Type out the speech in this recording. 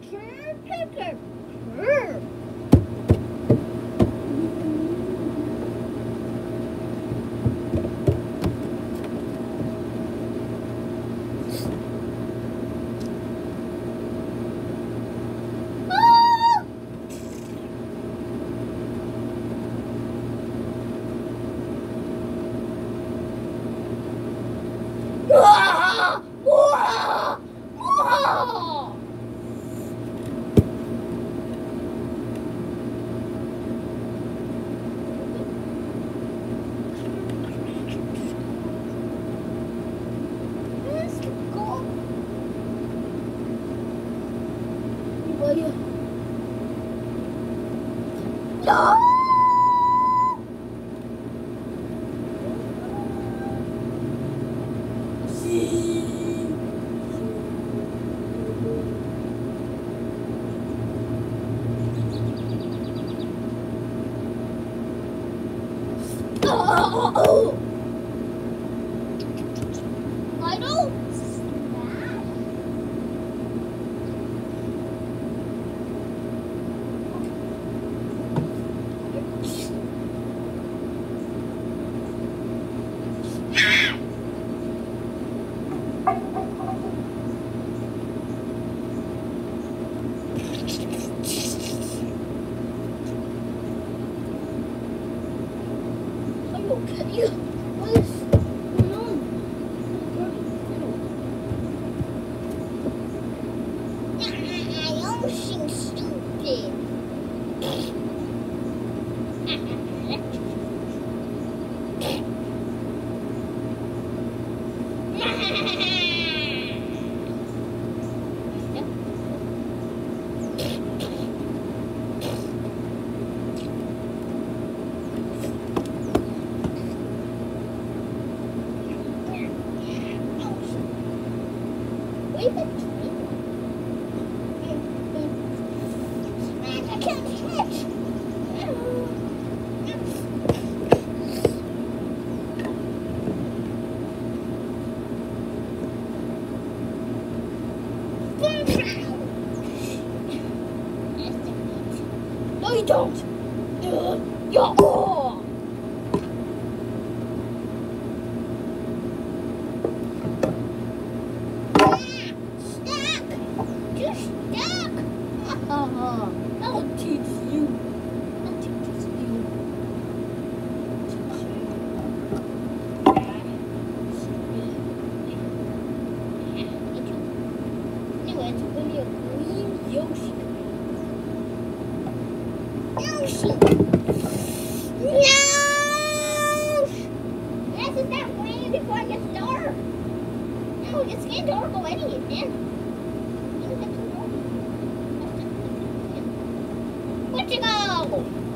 I don't. Okay. What is going on? I don't seem stupid. Wait a I can't catch. No, you don't. Yeah. Oh. I'll teach you. I'll teach you. Anyway, it's really a green Yoshi. Yoshi! No! Yes, it's not raining before it gets dark. No, it's getting dark already, man. Where'd you go?